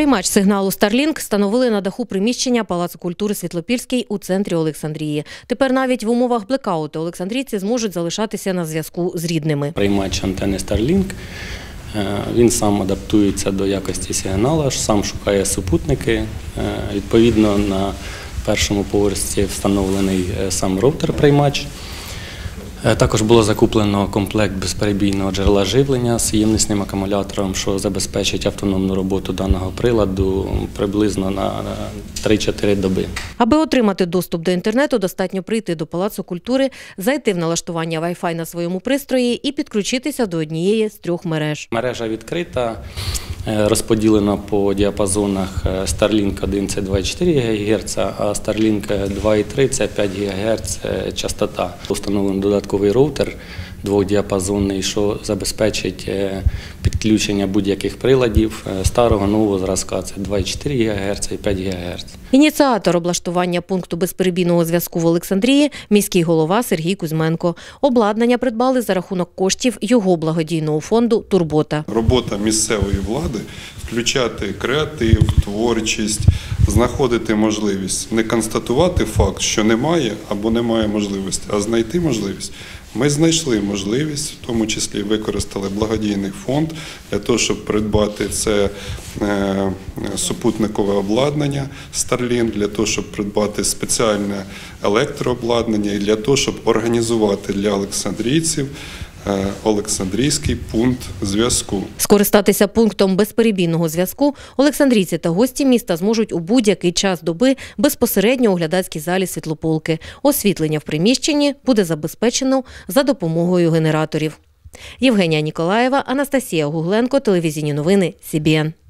Приймач сигналу Starlink встановили на даху приміщення Палацу культури Світлопільський у центрі Олександрії. Тепер навіть в умовах блекауту олександрійці зможуть залишатися на зв'язку з рідними. Приймач антени Starlink, він сам адаптується до якості сигналу, сам шукає супутники. Відповідно, на першому поверсі встановлений сам роутер-приймач. Також було закуплено комплект безперебійного джерела живлення з ємнісним акумулятором, що забезпечить автономну роботу даного приладу приблизно на 3-4 доби. Аби отримати доступ до інтернету, достатньо прийти до Палацу культури, зайти в налаштування Wi-Fi на своєму пристрої і підключитися до однієї з 3 мереж. Мережа відкрита, розподілена по діапазонах Starlink 1 – це 2,4 ГГц, а Starlink 2,3 – це 5 ГГц частота. Встановлений додатковий роутер двохдіапазонний, що забезпечить підключення будь-яких приладів старого, нового зразка. Це 2,4 ГГц і 5 ГГц. Ініціатор облаштування пункту безперебійного зв'язку в Олександрії – міський голова Сергій Кузьменко. Обладнання придбали за рахунок коштів його благодійного фонду «Турбота». Робота місцевої влади – включати креатив, творчість, знаходити можливість. Не констатувати факт, що немає або немає можливості, а знайти можливість. Ми знайшли можливість, в тому числі використали благодійний фонд для того, щоб придбати це супутникове обладнання Starlink, для того, щоб придбати спеціальне електрообладнання і для того, щоб організувати для олександрійців Олександрійський пункт зв'язку. Скористатися пунктом безперебійного зв'язку олександрійці та гості міста зможуть у будь-який час доби безпосередньо у глядацькій залі Світлополки. Освітлення в приміщенні буде забезпечено за допомогою генераторів. Євгенія Ніколаєва, Анастасія Гугленко, телевізійні новини СІБІН.